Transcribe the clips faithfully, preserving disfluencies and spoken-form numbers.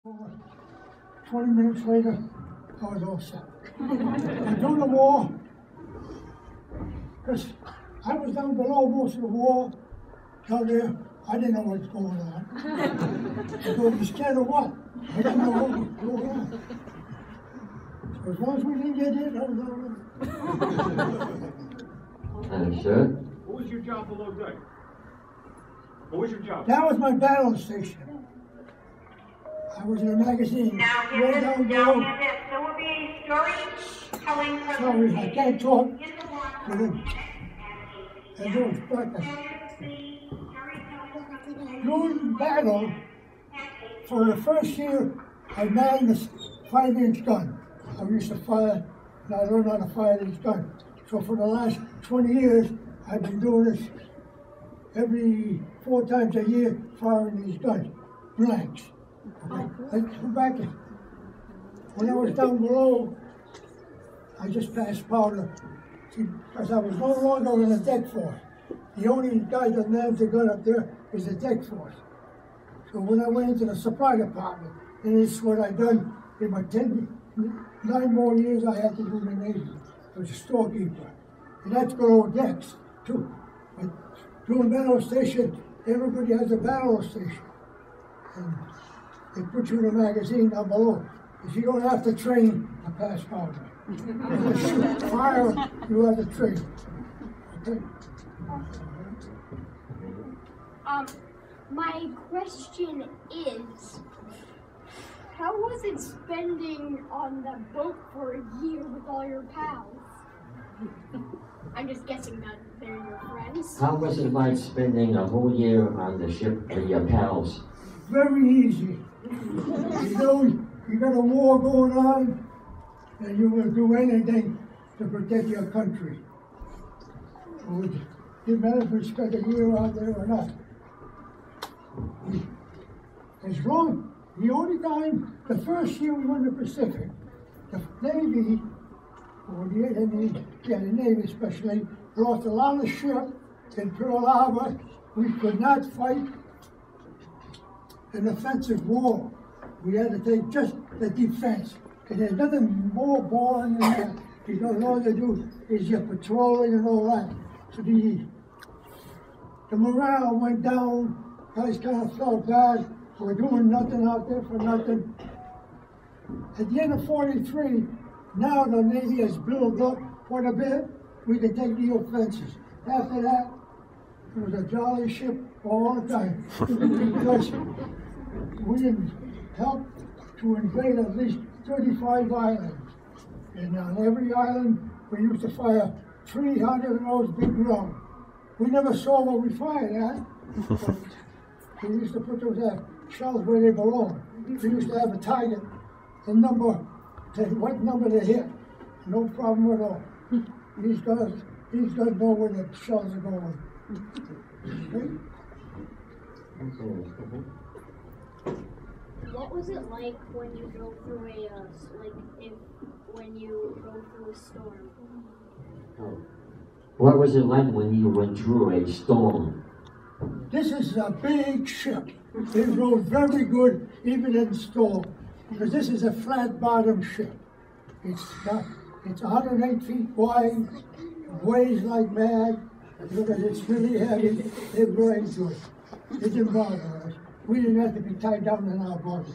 Twenty minutes later, I was all set. And during the war, because I was down below most of the war, down there, I didn't know what was going on. I thought, you scared of what? I didn't know what was going on. So as long as we didn't get hit, I was all right. Understood. What was your job below deck? What was your job? That was my battle station. I was in a magazine. Now, Way get this, down now, below. get this, there will be a story telling from Sorry, the I can't talk. in the water to them. and And doing breakfast. the During battle, for the first year, I manned this five-inch gun. I used to fire, and I learned how to fire these guns. So for the last twenty years, I've been doing this every four times a year, firing these guns, blanks. Okay, let's go back. When I was down below, I just passed powder, because I was no longer in the deck force. The only guy that manned the gun up there is the deck force. So when I went into the supply department, and this is what I done in my ten, nine more years I had to do in the Navy. I was a storekeeper. And that's below decks, too. But doing battle station, everybody has a battle station. And they put you in a magazine down below. Because you don't have to train to pass powder. You shoot fire, you have to train. Okay? Um, my question is, how was it spending on the boat for a year with all your pals? I'm just guessing that they're your friends. How was it like spending a whole year on the ship with your pals? Very easy. You know, you got a war going on, and you will do anything to protect your country. So it didn't matter if we spent a year out there or not. As long, the only time, the first year we were in the Pacific, the Navy, or the, and the, yeah, the Navy especially, lost a lot of ship in Pearl Harbor. We could not fight an offensive war. We had to take just the defense. And there's nothing more boring than that, because all they do is your patrolling and all that. So the, the morale went down, guys kind of felt bad. We're doing nothing out there for nothing. At the end of forty-three, now the Navy has built up quite a bit. We can take the offenses. After that, it was a jolly ship all the time. Because we didn't help to invade at least thirty-five islands. And on every island, we used to fire three hundred of those big rounds. We never saw what we fired at. We used to put those uh, shells where they belong. We used to have a target, the number, to what number to hit. No problem at all. These guys, these guys know where the shells are going. Okay? What was it like when you drove through a, uh, like, if, when you drove through a storm? What was it like when you went through a storm? This is a big ship. It rode very good even in storm, because this is a flat bottom ship. It's got, it's one hundred eight feet wide, weighs like mad, because it's really heavy. It rains to it. It didn't bother us. We didn't have to be tied down in our body.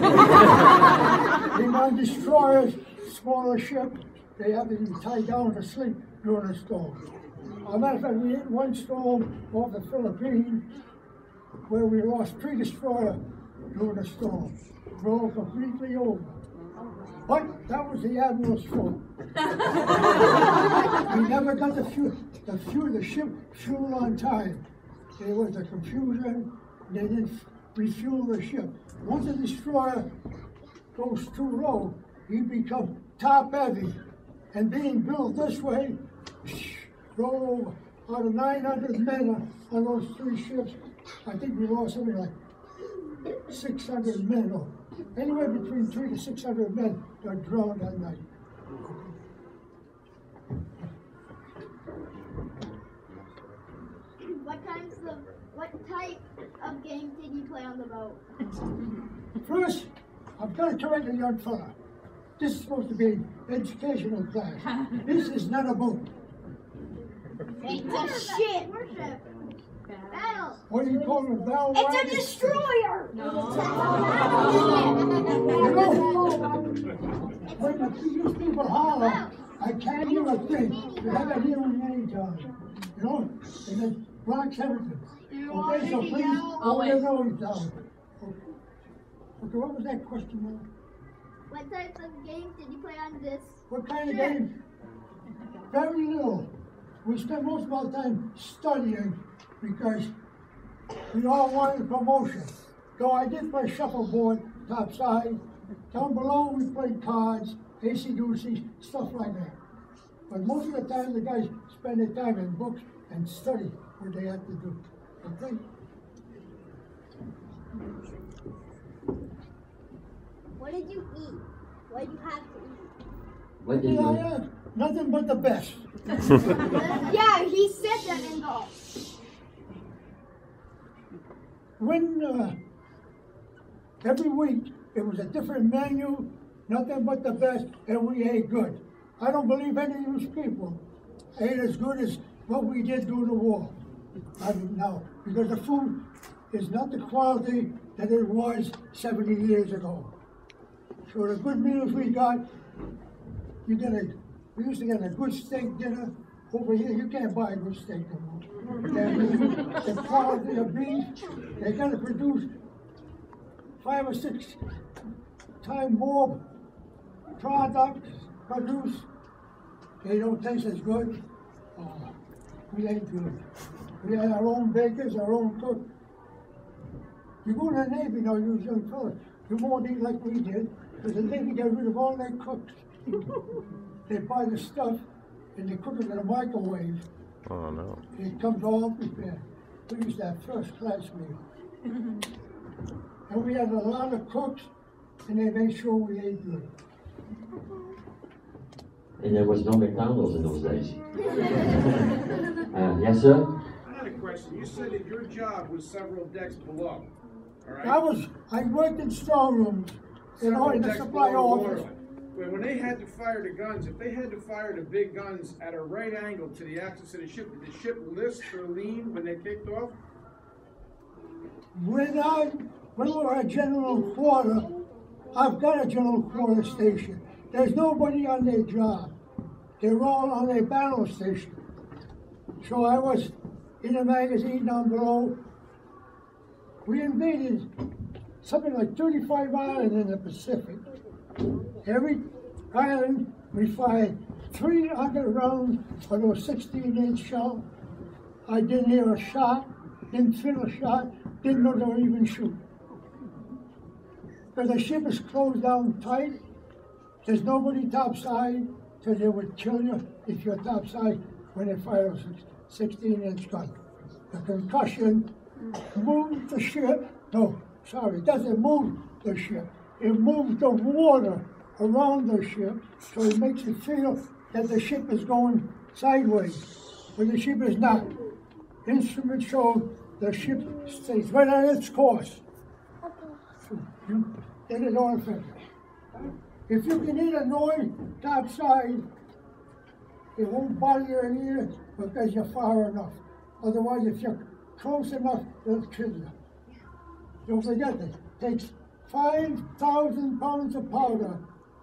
In our destroyers, smaller ships, they have to be tied down to sleep during a storm. As a matter of fact, we hit one storm off the Philippines where we lost three destroyers during a storm. Rolled completely over. But that was the Admiral's fault. We never got the fuel, the fuel, the ship fuel on time. There was a confusion. They didn't refuel the ship. Once a destroyer goes too low, he becomes top heavy. And being built this way, roll over. Out of nine hundred men on, on those three ships, I think we lost something like six hundred men, or anywhere between three to six hundred men got drowned that night. What kinds of, what type of games did you play on the boat? First, I've got to correct a young fella. This is supposed to be an educational class. This is not a boat. It's a ship. Battle. What do you call it, Val? It's a destroyer. You know, when the, these people holler, I can't hear a thing. You have a hearing aid on. You know, and it blocks everything. Okay, so please, hold your nose down. Okay, what was that question, man? What types of games did you play on this? What kind of game? Very little. We spend most of our time studying because we all wanted promotion. So I did play shuffleboard, topside. Down below we played cards, acey-goosey, stuff like that. But most of the time the guys spend their time in books and study what they have to do. Okay? What did you eat? What did you have to eat? What did Yeah, you, yeah, nothing but the best. Yeah, he said that in the. When uh, every week it was a different menu, nothing but the best, and we ate good. I don't believe any of those people ate as good as what we did during the war. I mean, no, because the food is not the quality that it was seventy years ago. So the good meals we got, you get a, we used to get a good steak dinner. Over here, you can't buy a good steak no more. The quality of beef, they gotta produce five or six times more products produced. They don't taste as good. Uh, we ate good. We had our own bakers, our own cook. You go to the Navy now, you young fellas, you won't eat like we did, because the Navy got rid of all their cooks. They buy the stuff and they cook it in a microwave. Oh no. It comes all prepared. We used to have first class meal. And we had a lot of cooks and they made sure we ate good. and there was no McDonald's in those days. Uh, yes, sir? I had a question. You said that your job was several decks below, all right? I was, I worked in storerooms, you know, in the Decks supply below the office. waterline. When when they had to fire the guns, if they had to fire the big guns at a right angle to the axis of the ship, did the ship list or lean when they kicked off? When I, when we were at General Quarter, I've got a General Quarter station. There's nobody on their job. They're all on their battle station. So I was in a magazine down below. We invaded something like thirty-five islands in the Pacific. Every island we fired three hundred rounds of those sixteen inch shells. I didn't hear a shot, didn't feel a shot, didn't know they were even shooting. Because the ship is closed down tight, there's nobody topside, so they would kill you if you're topside when they fire a sixteen inch gun. The concussion moves the ship, no, sorry, it doesn't move the ship. It moves the water around the ship, so it makes you feel that the ship is going sideways, but the ship is not. Instruments show the ship stays right on its course. So you get it on film. If you can hear a noise topside, it won't bother your ear because you're far enough. Otherwise, if you're close enough, it'll kill you. Don't forget that. It takes five thousand pounds of powder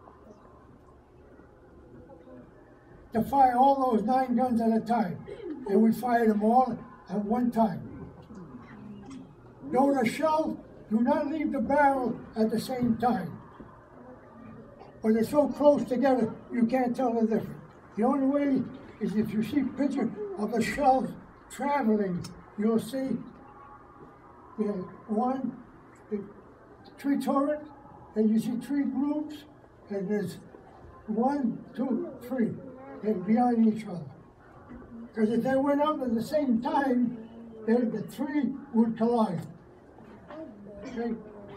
to fire all those nine guns at a time. And we fired them all at one time. Though the shells do not leave the barrel at the same time. But they're so close together, you can't tell the difference. The only way is if you see a picture of the shells traveling, you'll see you know, one, the tree turret, and you see three groups, and there's one, two, three, and behind each other. Because if they went up at the same time, then the three would collide. Okay?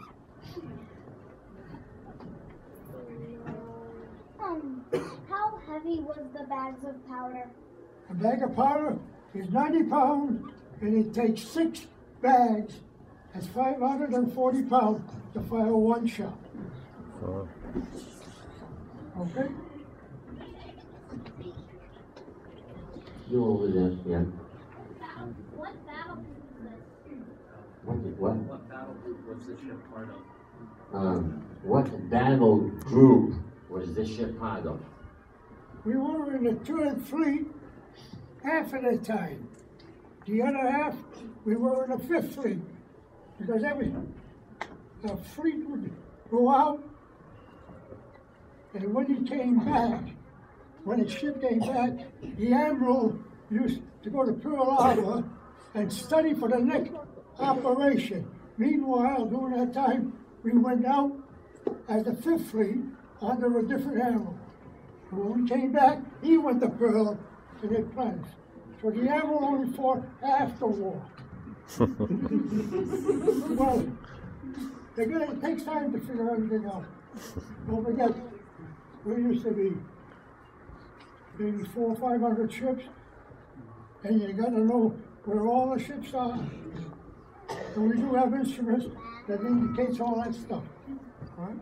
Um, how heavy was the bags of powder? A bag of powder is ninety pounds, and it takes six bags. That's five hundred forty pounds to fire one shot. Okay? You over there, yeah. What battle is this? What, did- what? What battle group was the ship part of? Um, what battle group was this ship part of? We were in the third fleet half of the time. The other half, we were in the fifth fleet. Because every, the fleet would go out, and when he came back, when the ship came back, the admiral used to go to Pearl Harbor and study for the next operation. Meanwhile, during that time, we went out as the fifth fleet under a different admiral. And when we came back, he went to Pearl to get plans. So the admiral only fought half the war. Well, they're gonna, it takes time to figure everything out. Don't forget, there used to be maybe four or five hundred ships, and you gotta know where all the ships are. And we do have instruments that indicates all that stuff, right?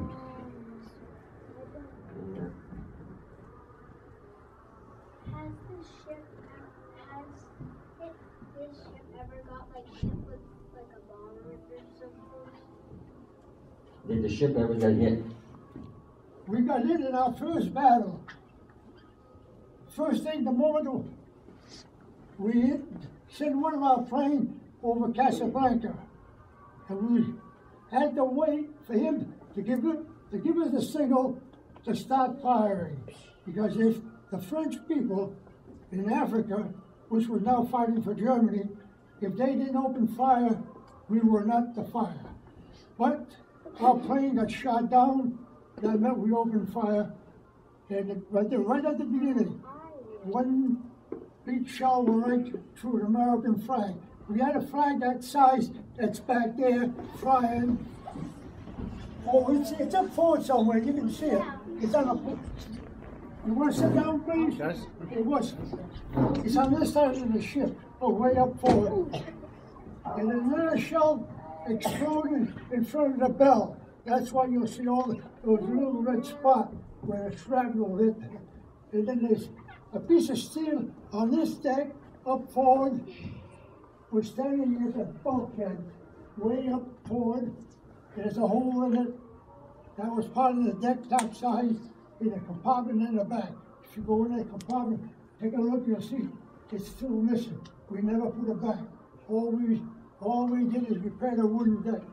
Has this ship, has it, this ship ever got like hit with like a bomb or something? Did the ship ever get hit? We got hit in our first battle. First thing, the moment we hit, sent one of our planes over Casablanca, and we had to wait for him to give it, to give us the signal to start firing, because if the French people in Africa, which were now fighting for Germany, if they didn't open fire, we were not to fire. But our plane got shot down. That meant we opened fire, and it, right, there, right at the beginning, one big shell went right through an American flag. We had a flag that size that's back there flying. Oh, it's, it's up forward somewhere. You can see it. It's on a. You want to sit down, please? Yes. It was. It's on this side of the ship. Oh, way up forward. And another shell exploded in front of the bell. That's why you'll see all the, those little red spots where the shrapnel hit. And then there's a piece of steel on this deck up forward. We're standing at the bulkhead, way up forward. There's a hole in it. That was part of the deck top side in a compartment in the back. If you go in that compartment, take a look, you'll see it's still missing. We never put it back. All we, all we did is repair the wooden deck.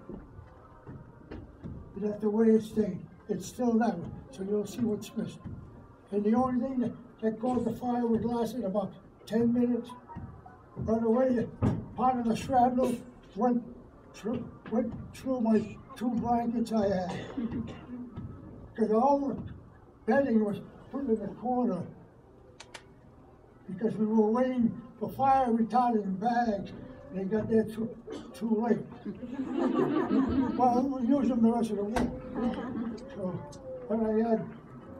That's the way it stayed. It's still that way, so you'll see what's missing. And the only thing that, that caused the fire was lasted about ten minutes. By the way, part of the shrapnel went through, went through my two blankets I had. Because all the bedding was put in the corner. Because we were waiting for fire retardant bags. They got there too, too late. Well, we'll use them the rest of the week. So, but I had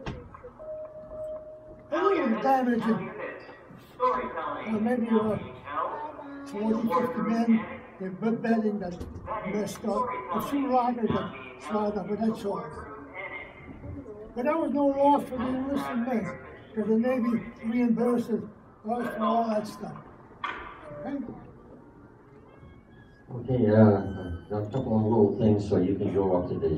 a little damage, in, uh, maybe uh, forty, fifty men, the bed bedding that messed up, a few lockers that slid up, but that's all. But that was no loss for the enlisted men, because the Navy reimbursed us for all that stuff. Okay? Okay, uh, a couple of little things so you can go up to the